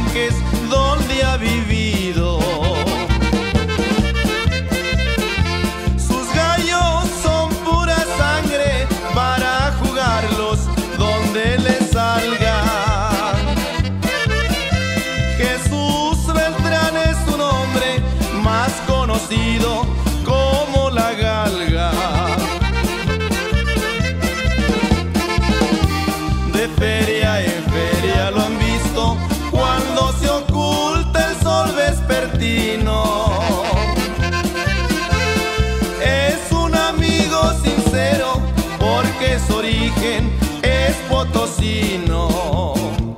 palenques donde ha vivido. Sus gallos son pura sangre para jugarlos donde les salga. Jesús Beltrán es un hombre más conocido como la Galga. De feria en feria lo han visto cuando se oculta el sol vespertino. Es un amigo sincero porque su origen es potosino.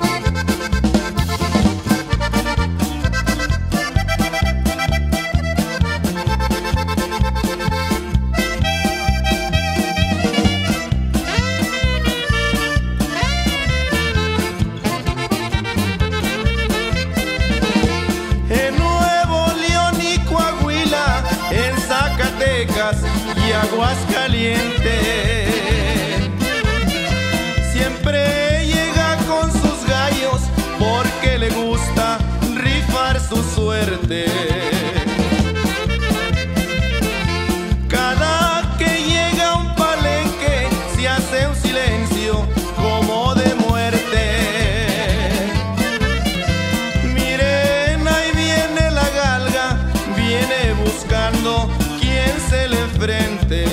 Y Aguascalientes siempre llega con sus gallos porque le gusta rifar su suerte. Cada que llega a un palenque se hace un silencio como de muerte. Miren, ahí viene la Galga, viene buscando quien se le enfrente.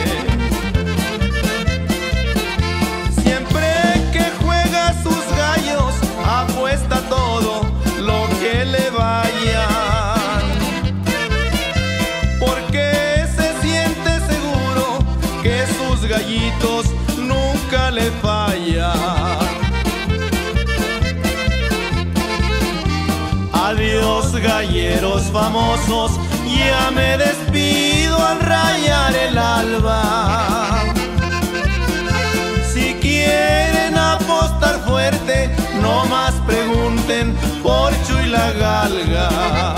Siempre que juega sus gallos apuesta todo lo que le vayan, porque se siente seguro que sus gallitos nunca le fallan. Adiós galleros famosos, ya me despido al rayar el alba. Si quieren apostar fuerte, no más pregunten por Chuy la Galga.